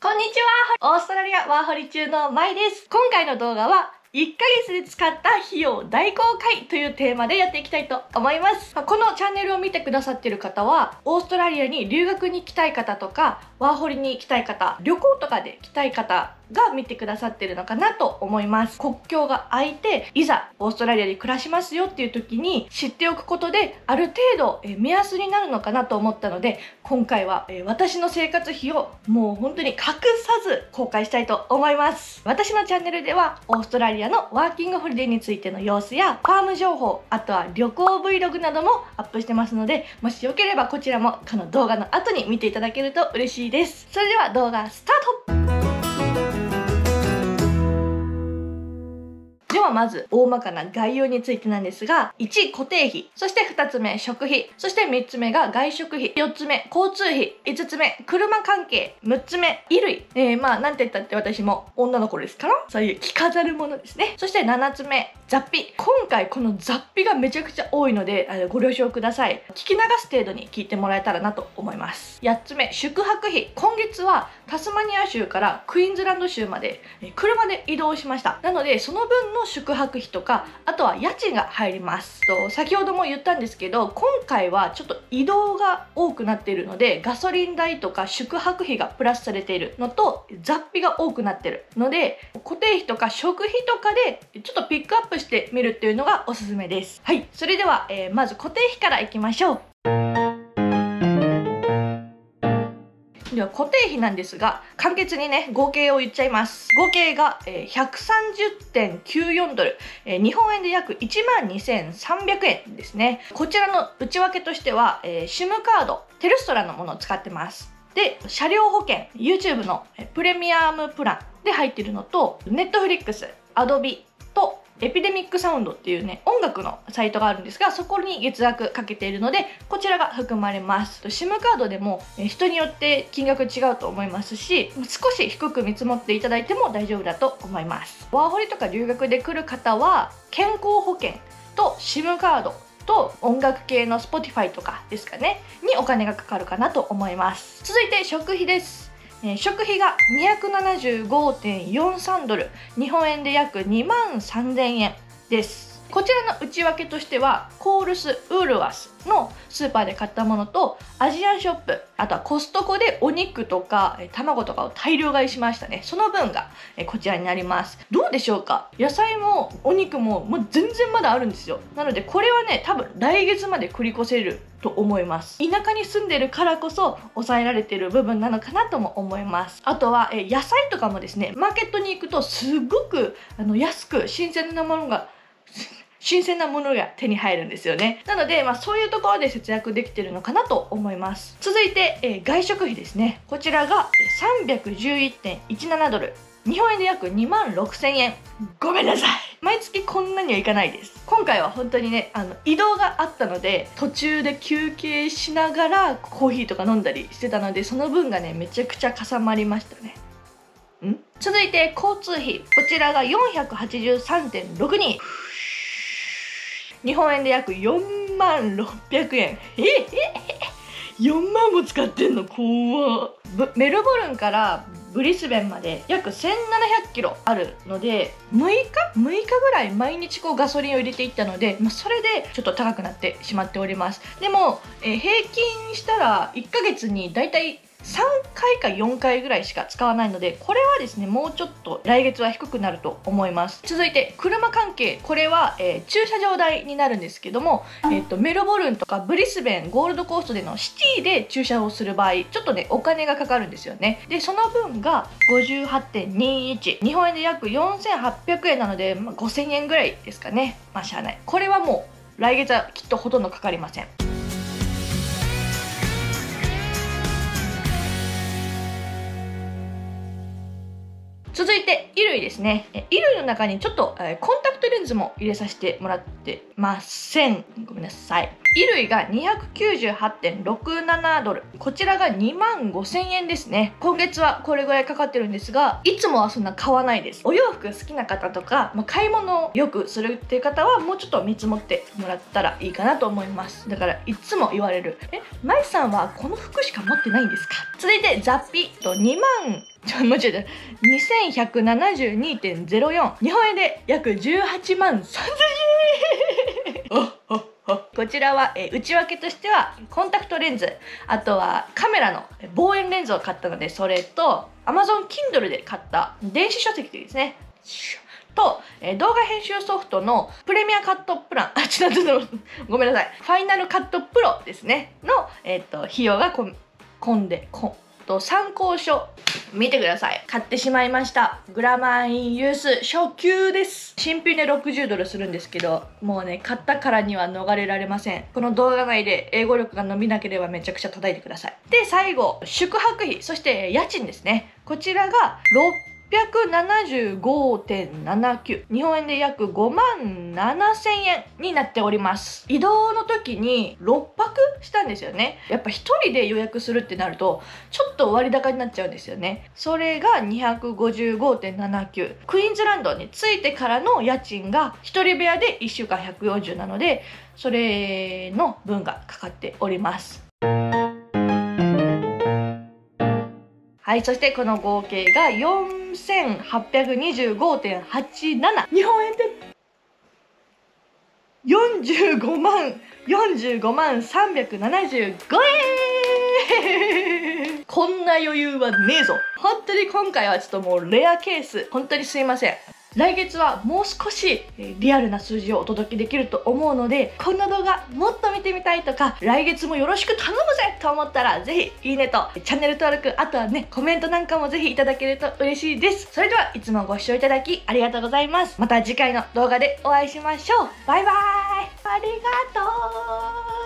こんにちは。オーストラリアワーホリ中のマイです。今回の動画は1ヶ月で使った費用大公開というテーマでやっていきたいと思います。このチャンネルを見てくださっている方は、オーストラリアに留学に行きたい方とか、ワーホリに行きたい方、旅行とかで行きたい方が見てくださってるのかなと思います。国境が開いて、いざオーストラリアで暮らしますよっていう時に知っておくことで、ある程度目安になるのかなと思ったので、今回は私の生活費をもう本当に隠さず公開したいと思います。私のチャンネルではオーストラリアのワーキングホリデーについての様子やファーム情報、あとは旅行 Vlog などもアップしてますので、もしよければこちらもこの動画の後に見ていただけると嬉しいです。それでは動画スタート。ではまず大まかな概要についてなんですが、1固定費、そして2つ目食費、そして3つ目が外食費、4つ目交通費、5つ目車関係、6つ目衣類、なんて言ったって私も女の子ですから、そういう着飾るものですね。そして7つ目雑費。今回この雑費がめちゃくちゃ多いのでご了承ください。聞き流す程度に聞いてもらえたらなと思います。8つ目宿泊費。今月はタスマニア州からクイーンズランド州まで車で移動しました。なのでその分の宿泊費とか、あとは家賃が入ります。先ほども言ったんですけど、今回はちょっと移動が多くなっているので、ガソリン代とか宿泊費がプラスされているのと、雑費が多くなってるので、固定費とか食費とかでちょっとピックアップしてみるっていうのがおすすめです。はい、それでは、まず固定費からいきましょう。では固定費なんですが、簡潔にね、合計を言っちゃいます。合計が 130.94 ドル、日本円で約 12,300 円ですね。こちらの内訳としては、SIM カード、テルストラのものを使ってます。で、車両保険、YouTube のプレミアムプランで入っているのと、Netflix、Adobe とエピデミックサウンドっていうね、音楽のサイトがあるんですが、そこに月額かけているので、こちらが含まれます。SIM カードでも人によって金額違うと思いますし、少し低く見積もっていただいても大丈夫だと思います。ワーホリとか留学で来る方は、健康保険と SIM カードと音楽系の Spotify とかですかね、にお金がかかるかなと思います。続いて食費です。食費が 275.43 ドル、日本円で約23,000円です。こちらの内訳としては、コールス・ウールワスのスーパーで買ったものと、アジアンショップ、あとはコストコでお肉とか卵とかを大量買いしましたね。その分がこちらになります。どうでしょうか？野菜もお肉も全然まだあるんですよ。なのでこれはね、多分来月まで繰り越せると思います。田舎に住んでるからこそ抑えられてる部分なのかなとも思います。あとは野菜とかもですね、マーケットに行くとすごく安く新鮮なものが手に入るんですよね。なので、そういうところで節約できてるのかなと思います。続いて、外食費ですね。こちらが 311.17 ドル。日本円で約26,000円。ごめんなさい。毎月こんなにはいかないです。今回は本当にね、移動があったので、途中で休憩しながらコーヒーとか飲んだりしてたので、その分がね、めちゃくちゃかさまりましたね。続いて、交通費。こちらが 483.62。日本円で約46,000円。4万も使ってんの？怖っ。メルボルンからブリスベンまで約1700キロあるので、6日ぐらい毎日ガソリンを入れていったので、それでちょっと高くなってしまっております。でも、平均したら1ヶ月にだいたい3回か4回ぐらいしか使わないので、これはですね、もうちょっと来月は低くなると思います。続いて車関係。これは、駐車場代になるんですけども、メルボルンとかブリスベン、ゴールドコーストでのシティで駐車をする場合、ちょっとねお金がかかるんですよね。でその分が 58.21、 日本円で約 4,800 円なので、5,000円ぐらいですかね。しゃあない。これはもう来月はきっとほとんどかかりません。続いて衣類ですね。衣類の中にちょっとコンタクトレンズも入れさせてもらってません。ごめんなさい。 衣類が 298.67 ドル。こちらが25,000円ですね。今月はこれぐらいかかってるんですが、いつもはそんな買わないです。お洋服好きな方とか、買い物をよくするっていう方はもうちょっと見積もってもらったらいいかなと思います。だからいつも言われる、マイさんはこの服しか持ってないんですか？続いてザッピと間違えた。2172.04。日本円で約18万3000円。こちらは、内訳としてはコンタクトレンズ、あとはカメラの望遠レンズを買ったのでそれと Amazon Kindle で買った電子書籍ですねと、動画編集ソフトのプレミアカットプランごめんなさい、ファイナルカットプロですねの、費用が参考書見てください。買ってしまいました。グラマーインユース初級です。新品で60ドルするんですけど、もうね、買ったからには逃れられません。この動画内で英語力が伸びなければめちゃくちゃ叩いてください。で、最後、宿泊費、そして家賃ですね。こちらが675.79、日本円で約57,000円になっております。移動の時に6泊したんですよね。やっぱ1人で予約するってなるとちょっと割高になっちゃうんですよね。それが 255.79、 クイーンズランドに着いてからの家賃が1人部屋で1週間140なので、それの分がかかっております。はい、そしてこの合計が4825.87、日本円で45万375円。こんな余裕はねえぞ。本当に今回はちょっともうレアケース、本当にすいません。来月はもう少しリアルな数字をお届けできると思うので、こんな動画もっと見てみたいとか、来月もよろしく頼むぜと思ったら、ぜひいいねとチャンネル登録、あとはね、コメントなんかもぜひいただけると嬉しいです。それではいつもご視聴いただきありがとうございます。また次回の動画でお会いしましょう。バイバーイ。ありがとう。